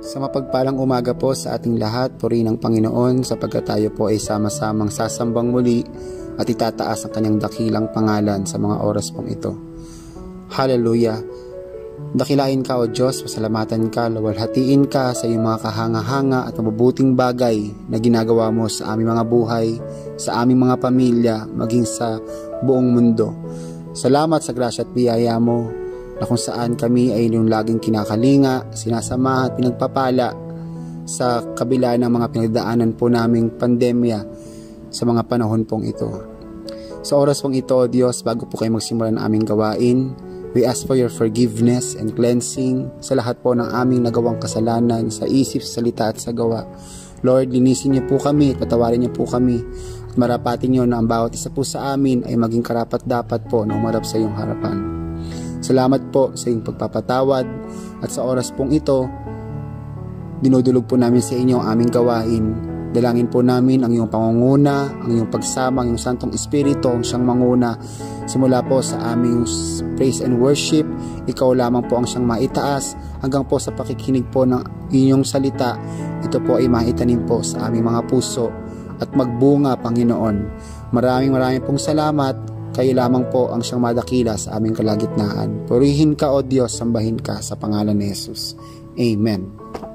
Sa mapagpalang umaga po sa ating lahat, purihin ng Panginoon sapagkat tayo po ay sama-samang sasambang muli at itataas ang kanyang dakilang pangalan sa mga oras pong ito. Hallelujah! Dakilain ka o Diyos, pasalamatan ka, lawalhatiin ka sa iyong mga kahanga-hanga at mabubuting bagay na ginagawa mo sa aming mga buhay, sa aming mga pamilya, maging sa buong mundo. Salamat sa grasya at biyaya mo na kung saan kami ay yung laging kinakalinga, sinasama at pinagpapala sa kabila ng mga pinagdaanan po naming pandemya sa mga panahon pong ito. Sa oras pong ito, Diyos, bago po kayo magsimula ng aming gawain, we ask for your forgiveness and cleansing sa lahat po ng aming nagawang kasalanan sa isip, sa salita at sa gawa. Lord, linisin niyo po kami at patawarin niyo po kami at marapatin niyo na ang bawat isa po sa amin ay maging karapat-dapat po na umarap sa iyong harapan. Salamat po sa iyong pagpapatawad at sa oras pong ito, dinudulog po namin sa inyo ang aming gawain. Dalangin po namin ang iyong pangunguna, ang iyong pagsama, ang iyong Santong Espiritu, ang siyang manguna. Simula po sa aming praise and worship, ikaw lamang po ang siyang maitaas hanggang po sa pakikinig po ng inyong salita. Ito po ay maitanim po sa aming mga puso at magbunga, Panginoon. Maraming pong salamat. Kayo lamang po ang siyang madakila sa aming kalagitnaan. Purihin ka o Diyos, sambahin ka sa pangalan ni Jesus. Amen.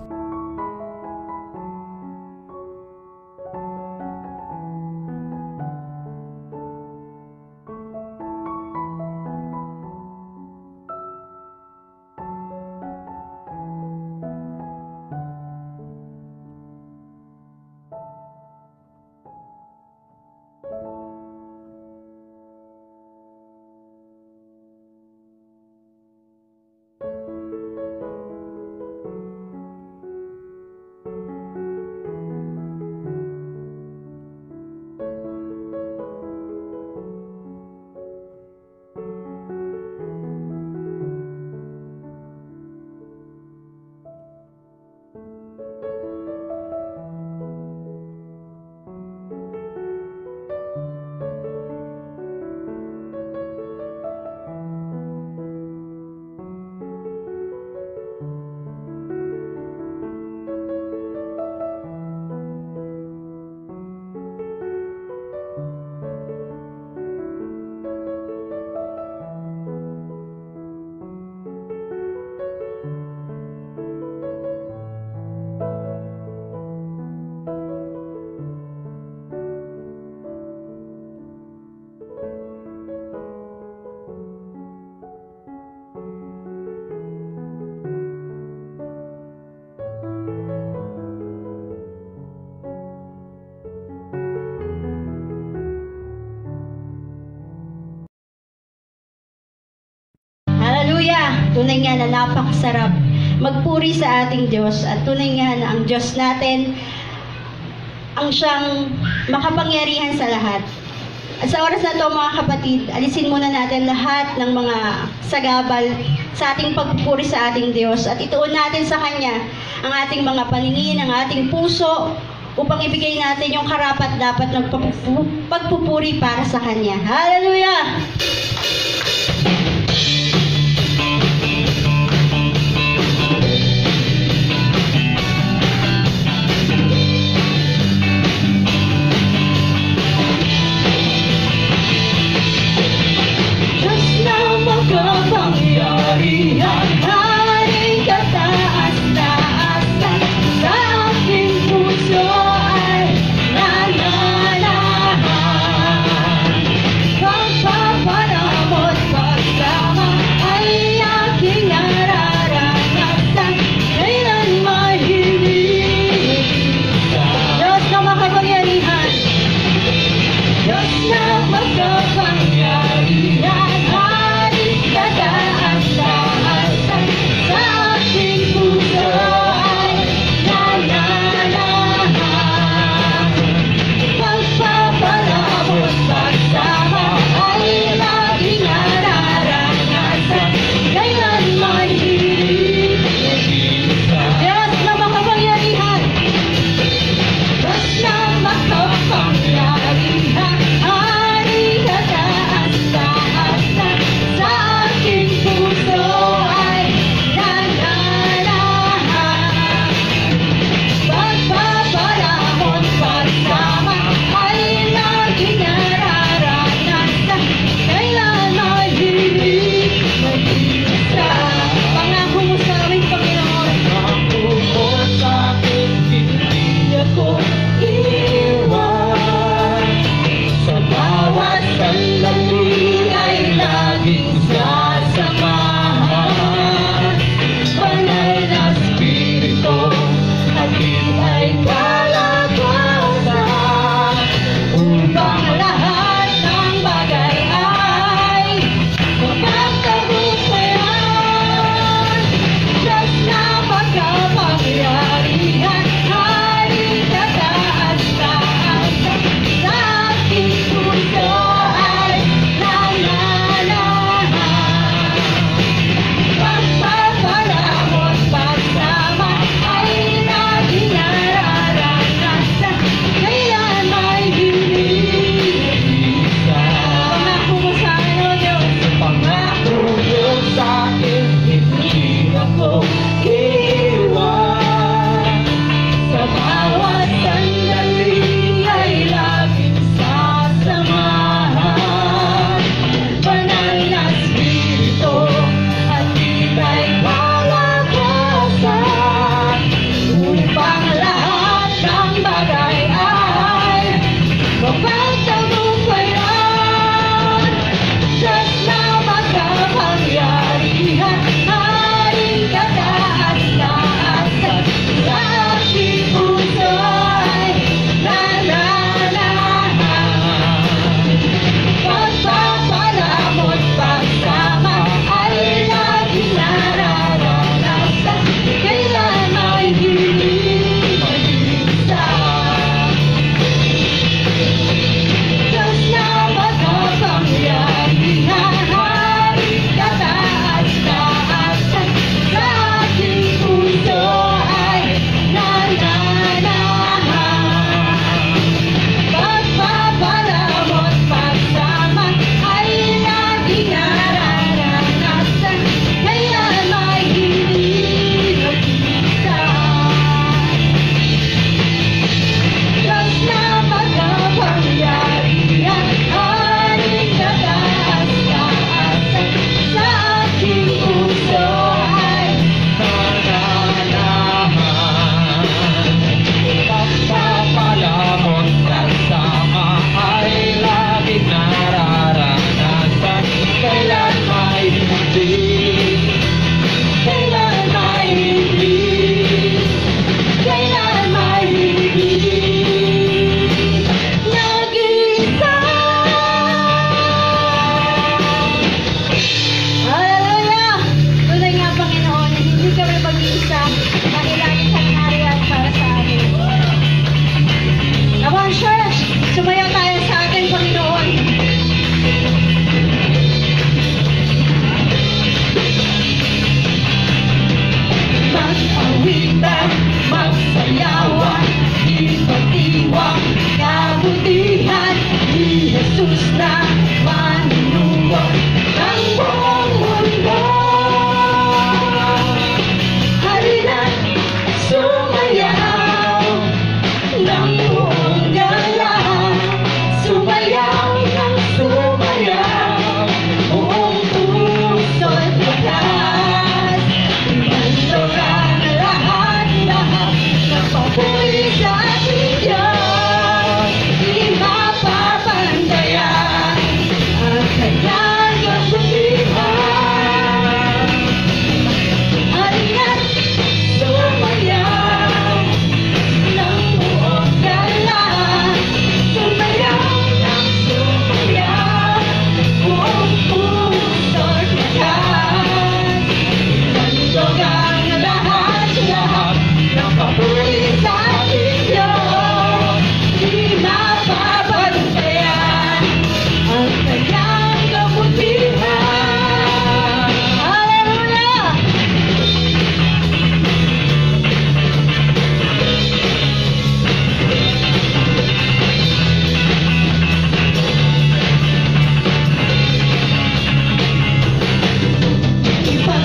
Tunay nga na napakasarap magpuri sa ating Diyos at tunay nga na ang Diyos natin ang siyang makapangyarihan sa lahat. At sa oras na ito mga kapatid, alisin muna natin lahat ng mga sagabal sa ating pagpupuri sa ating Diyos at ituon natin sa Kanya ang ating mga paningin, ang ating puso upang ibigay natin yung karapat-dapat ng pagpupuri para sa Kanya. Hallelujah! Kapangyarihan, haring kataas-taasan sa aking puso ay nananahan. Pagpaparamot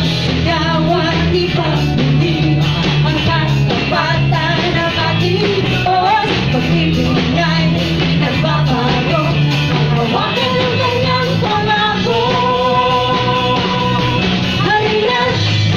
Gawat ipagpili ang katapatan ng ating Diyos. Pag-ibigay, nagbabago ang hawakan ng kanyang pangako. Halina't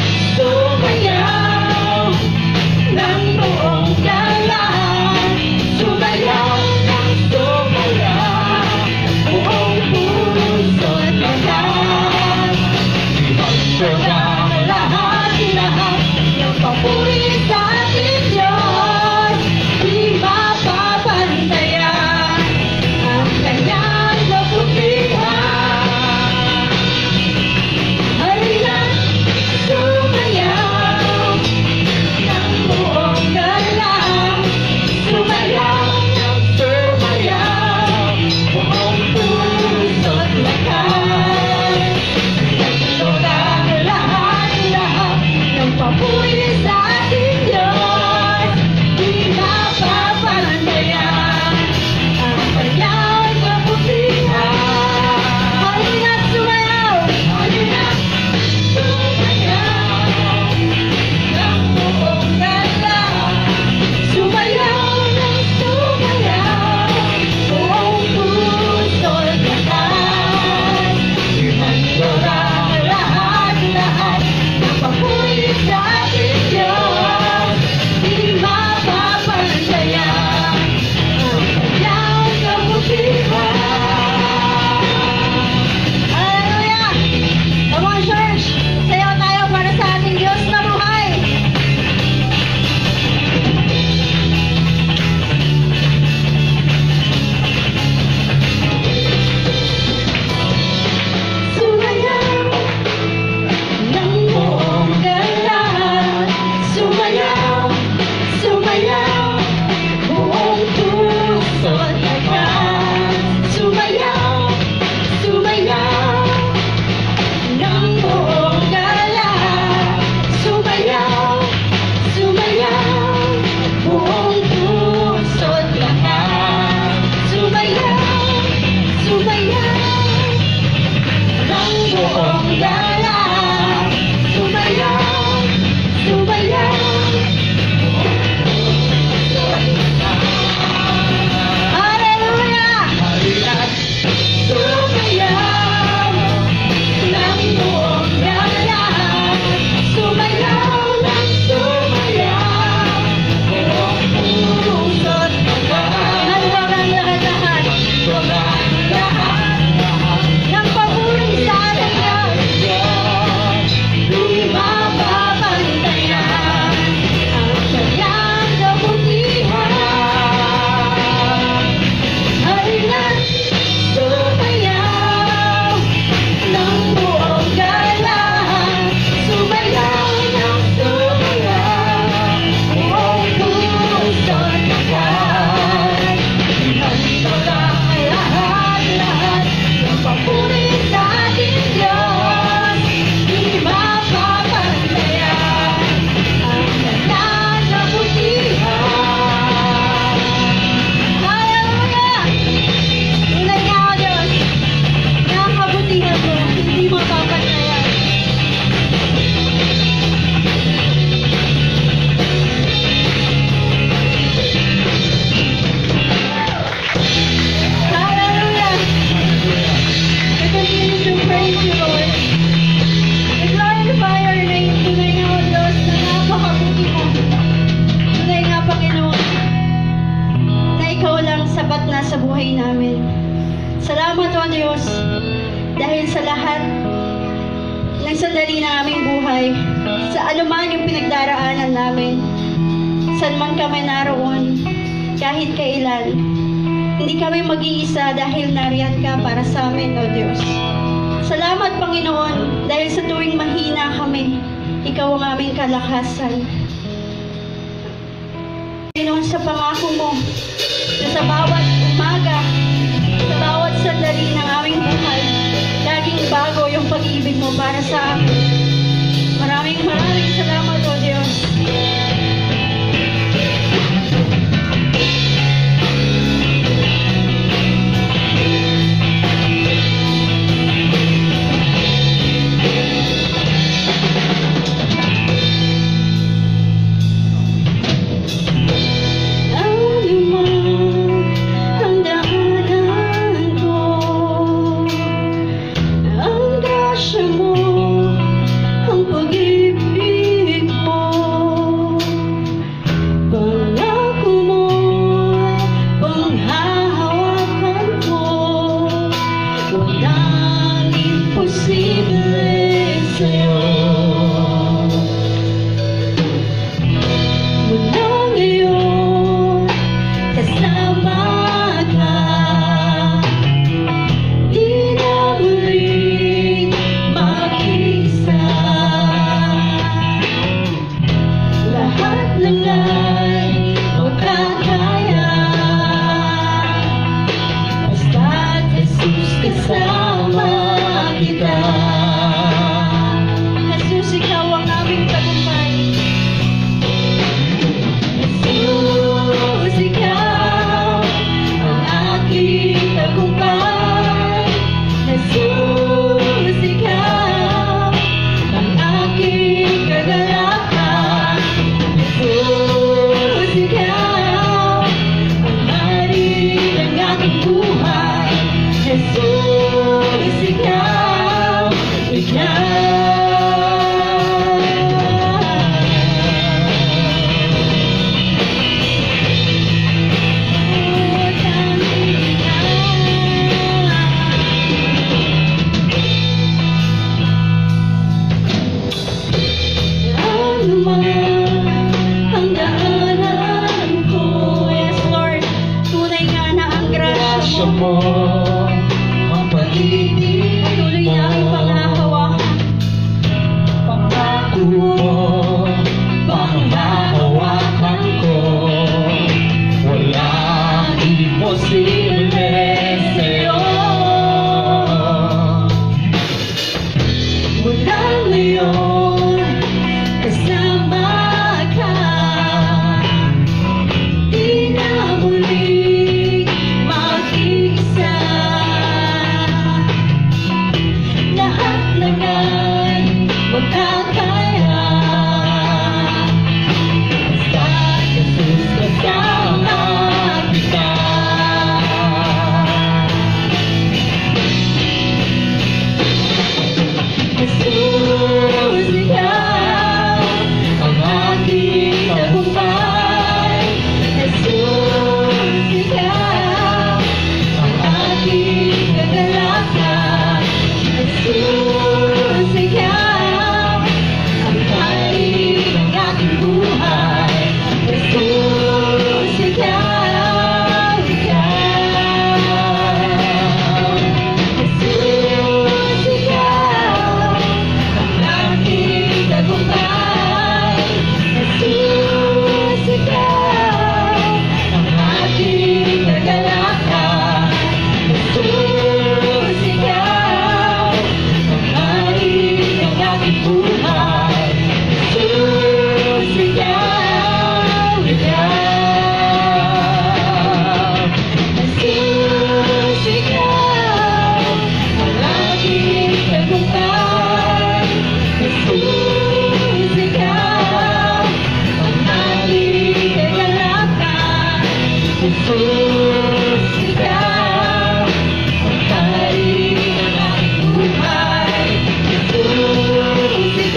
sumayaw ng buong galang, sumayaw ng sumayaw, buong puso't lakas. Ibang lahat ng papuri sa ating Diyos, di mapapantayan ang kanyang kabutihan. Halina't sumayaw ng buong galang, sumayaw ng sumayaw, buong puso't lakas. Lahat ng papuri sa ating Diyos, di mapapantayan ang kanyang kabutihan. Halina't sumayaw, halina't sumayaw ng buong galang, sumayaw ng sumayaw, buong puso't lakas. Ihandora lahat ng papuri sa ating Diyos, di mapapantayan ang kanyang kabutihan. Hallelujah! Come on, church! Sayaw tayo para sa ating Diyos na buhay! Sumayaw ng buong galang, sumayaw, sumayaw, buong puso't lakas. Sumayaw, sumayaw ng buong galang, sumayaw, sumayaw, buong puso't lakas. Sumayaw, sumayaw ng buong galang, sumayaw, sumayaw. Hallelujah! Halina't sumayaw ng buong galang, sumayaw ng sumayaw, buong puso't lakas. Halagang lahat ng papuri sa ating Diyos, di mapapantayan ang kanyang kabutihan. Halina't sumayaw ng buong galang, sumayaw ng sumayaw, buong puso't lakas. Ihandora lahat ng papuri sa ating Diyos, di mapapantayan ang kanyang kabutihan. Hallelujah! Tunay nga ako, Diyos, na ang kabutihan mo hindi mapapantayan. Hallelujah! We continue to praise you, Lord. We glorify your name. Tunay nga, O Diyos, na napakabuti mo. Tunay nga, Panginoon, na ikaw lang sapat na sa buhay namin. Salamat, O Diyos, dahil sa lahat ng sandali ng aming buhay, sa anuman yung pinagdaraanan namin, saan man kami naroon, kahit kailan, hindi kami mag-iisa dahil nariyan ka para sa amin, O Diyos. Salamat, Panginoon, dahil sa tuwing mahina kami, ikaw ang aming kalakasan. Panginoon, sa pangako mo, na sa bawat umaga, sa bawat sandali ng aming buhay, laging bago yung pag-ibig mo para sa amin. Maraming salamat, O Diyos. Ang daanan ko, yes Lord, tunay nga na ang grasya mo, ang pag-ibig patuloy na ang panghahawakan. pangako mo, panghahawakan ko. Walang imposible sa'yo. Mula ngayon, kasama ka, di na muling mag-iisa. Lahat ng ay magkakaya, Basta Jesus kasama kita. Jesus, ikaw Ang aking tagumpay. Jesus, ikaw ang aking kagalakan. Jesus, ikaw ang hari ng aking buhay. Jesus, ikaw, ikaw. Jesus, ikaw ang aking tagumpay. Jesus, ikaw ang aking kagalakan. Jesus, ikaw ang hari ng aking buhay. Jesus, ikaw, ikaw. Jesus, ikaw ang aking tagumpay. Jesus, ikaw ang aking kagalakan. Jesus, ikaw ang hari ng aking buhay. Jesus,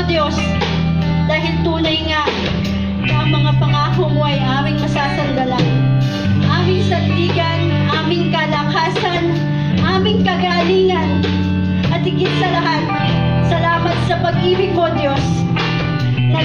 Diyos, dahil tunay nga na ang mga pangako mo ay aming masasandalan, aming sandigan, aming kalakasan, aming kagalingan, at higit sa lahat, salamat sa pag-ibig mo, Diyos, na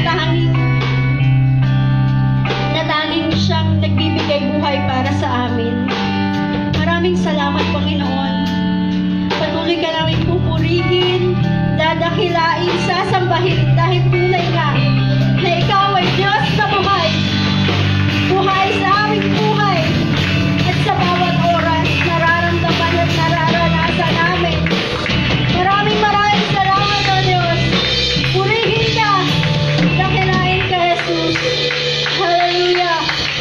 tanging siyang nagbibigay buhay para sa amin. Maraming salamat, Panginoon. Patuloy ka namin pupurihin, dadakilain, sasambahin, dahil tunay nga na ikaw ay Diyos na buhay. Buhay sa aming buhay. At sa bawat oras, nararamdaman at nararanasan namin. Maraming salamat, O Diyos. Purihin ka, dakilain ka, Jesus. Hallelujah.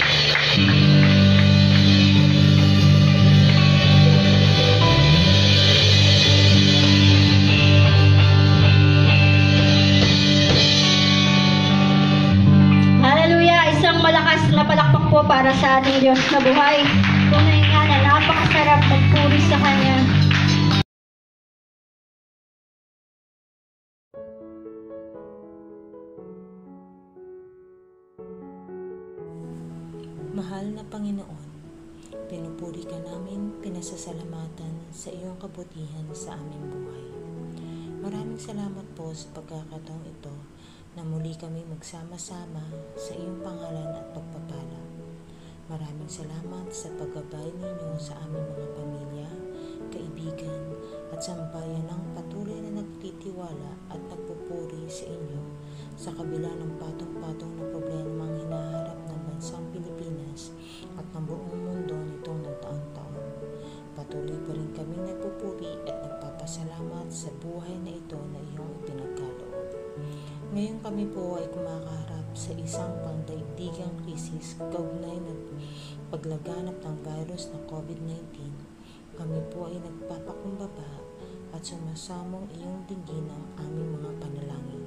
Malakas na palakpak po para sa ating Diyos na buhay. Tunay nga na napakasarap magpuri sa Kanya. Mahal na Panginoon, pinupuri ka namin, pinasasalamatan sa iyong kabutihan sa aming buhay. Maraming salamat po sa pagkakataong ito na muli kami magsama-sama sa iyong pangalan at pagpapala. Maraming salamat sa paggabay ninyo sa aming mga pamilya, kaibigan at sambayan ng patuloy na nagtitiwala at nagpupuri sa inyo sa kabila ng patong-patong na problemang hinaharap ng bansang Pilipinas at ng buong mundo nitong nagtaon-taon. Patuloy pa rin kami nagpupuri at nagpapasalamat sa buhay na ito na iyong ipinagkaloob. Ngayon kami po ay kumakaharap sa isang pangdaigdigang krisis kaugnay ng paglaganap ng virus na COVID-19. Kami po ay nagpapakumbaba at sumasamong iyong dinggin ang aming mga panalangin.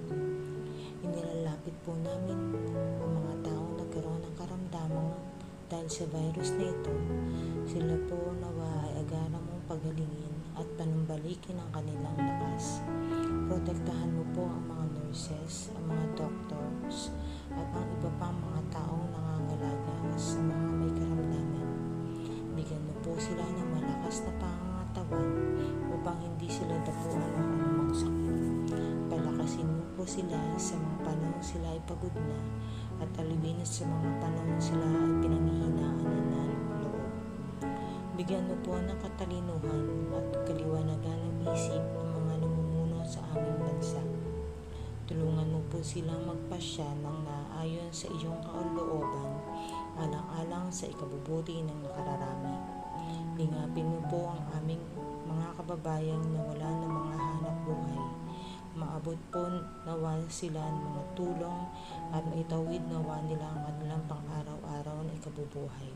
Inilalapit po namin ang mga taong nagkaroon ng karamdaman dahil sa virus na ito. Sila po nawa ay agaran mong pagalingin at panumbalikin ang kanilang lakas. Protektahan mo po ang mga nurses, ang mga doctors, at ang iba pang mga taong nangangalaga sa mga may karamdaman. Bigyan mo po sila ng malakas na pangangatawan upang hindi sila dapuan ng anumang sakit. Palakasin mo po sila sa mga panahon sila ay pagod na at aliwin sa mga panahon sila ay pinanghihinaan ng loob. Bigyan mo po ng katalinuhan at kaliwanagan ng isip ng mga namumuno sa aming bansa. Tulungan mo po silang magpasya ng naayon sa iyong kaulooban, alang-alang sa ikabubuti ng nakararami. Lingapin mo po ang aming mga kababayang na wala ng mga hanap buhay. Maabot po nawa sila ng mga tulong at maitawid nawa nila ang kanilang pang-araw-araw na ikabubuhay.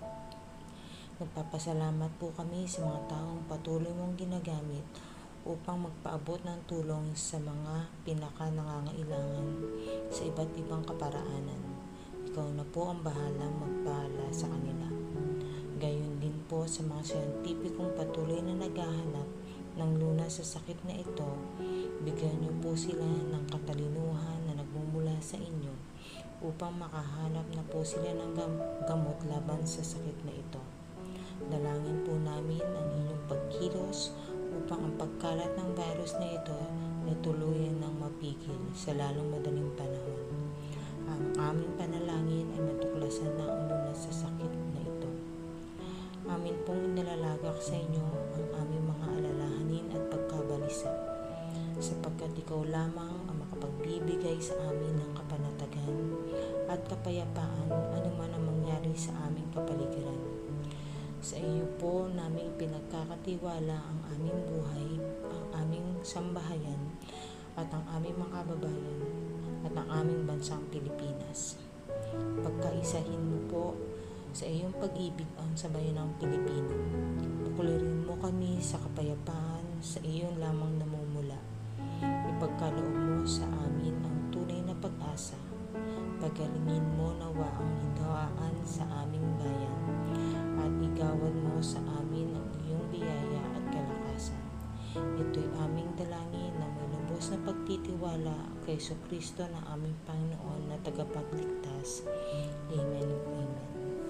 Nagpapasalamat po kami sa mga taong patuloy mong ginagamit upang magpaabot ng tulong sa mga pinaka-nangangailangan sa iba't ibang kaparaanan. Ikaw na po ang bahalang magpala sa kanila. Gayon din po sa mga siyentipikong patuloy na naghahanap ng lunas sa sakit na ito, bigyan niyo po sila ng katalinuhan na nagmumula sa inyo upang makahanap na po sila ng gamot laban sa sakit na ito. Dalangin po namin ang inyong pagkilos upang ang pagkalat ng virus na ito ay tuluyan ng mapigil sa lalong madaling panahon. Ang aming panalangin ay matuklasan na ang lunas sa sakit na ito. Amin pong inilalagak sa inyo ang aming mga alalahanin at pagkabalisa, sapagkat ikaw lamang ang makapagbibigay sa amin ng kapanatagan at kapayapaan anuman ang mangyari sa aming kapaligiran. Sa iyo po namin pinagkakatiwala ang aming buhay, ang aming sambahayan, at ang aming mga kababayan, at ang aming bansang Pilipinas. Pagkaisahin mo po sa iyong pag-ibig ang sabayanang Pilipino. Pukulirin mo kami sa kapayapaan sa iyong lamang namumula. Ipagkaloob mo sa amin ang tunay na pag-asa. Pagalingin mo nawa ang hindawaan sa aming bayan at igawad mo sa amin ang iyong biyaya at kalakasan. Ito'y aming dalangin na may lubos na pagtitiwala kay Kristo na aming Panginoon na tagapagligtas. Amen. Amen.